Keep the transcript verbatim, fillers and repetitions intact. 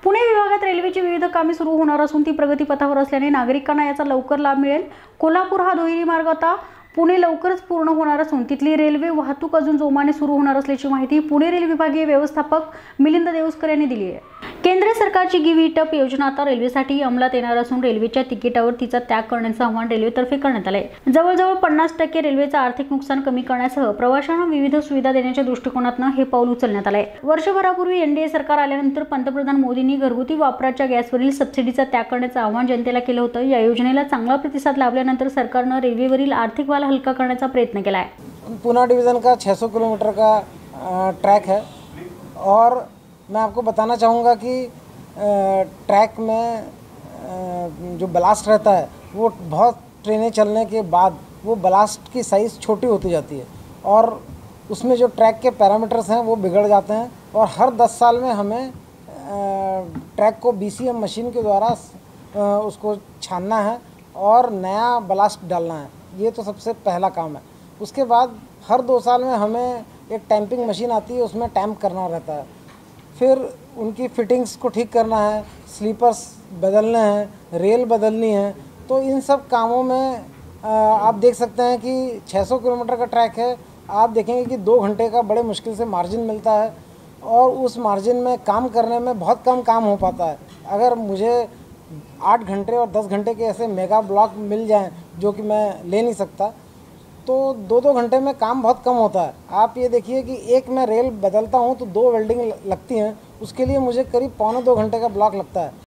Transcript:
पुणे विभागात रेल्वेची विविध कामे सुरू होणार असून ती प्रगतीपथावर असल्याने नागरिकांना याचा लवकर लाभ मिळेल। कोल्हापूर हा दुहेरी मार्ग आता पुणे लवकरच पूर्ण होणार असून तिथली रेल्वे वाहतूक अजून जोमाने सुरू होणार असल्याची माहिती पुणे रेल्वे विभागीय व्यवस्थापक मिलिंद देऊस्कर यांनी दिली आहे। केंद्र सरकारची गिव्ह इट अप योजना आता रेल्वेसाठी अंमलात येणार असून रेल्वेच्या तिकिटावर तिचा त्याग करण्याचं आवाहन रेल्वेतर्फे करण्यात आले आहे। जवळजवळ पन्नास टक्के रेल्वेचं आर्थिक नुकसान कमी करण्यासह प्रवाशांना विविध सुविधा देण्याच्या दृष्टिकोनातून हे पाऊल उचलण्यात आले आहे। वर्षभरापूर्वी एनडीए सरकार आल्यानंतर पंतप्रधान मोदींनी घरगुती वापराच्या गॅसवरील सबसिडीचा त्याग करण्याचं आवाहन जनतेला केलं होतं। या योजनेला चांगला प्रतिसाद लाभल्यानंतर सरकारनं रेल्वेवरील आर्थिक भार हल्का करण्याचा प्रयत्न केला आहे। पूना डिवीज़न का छह सौ किलोमीटर का ट्रैक है और मैं आपको बताना चाहूँगा कि ट्रैक में जो ब्लास्ट रहता है वो बहुत ट्रेनें चलने के बाद वो ब्लास्ट की साइज़ छोटी होती जाती है और उसमें जो ट्रैक के पैरामीटर्स हैं वो बिगड़ जाते हैं और हर दस साल में हमें ट्रैक को बीसीएम मशीन के द्वारा उसको छानना है और नया ब्लास्ट डालना है। ये तो सबसे पहला काम है। उसके बाद हर दो साल में हमें एक टैंपिंग मशीन आती है, उसमें टैंप करना रहता है। फिर उनकी फिटिंग्स को ठीक करना है, स्लीपर्स बदलने हैं, रेल बदलनी है। तो इन सब कामों में आप देख सकते हैं कि छह सौ किलोमीटर का ट्रैक है। आप देखेंगे कि दो घंटे का बड़े मुश्किल से मार्जिन मिलता है और उस मार्जिन में काम करने में बहुत कम काम हो पाता है। अगर मुझे आठ घंटे और दस घंटे के ऐसे मेगा ब्लॉक मिल जाएं जो कि मैं ले नहीं सकता, तो दो दो घंटे में काम बहुत कम होता है। आप ये देखिए कि एक मैं रेल बदलता हूँ तो दो वेल्डिंग लगती हैं, उसके लिए मुझे करीब पौने दो घंटे का ब्लॉक लगता है।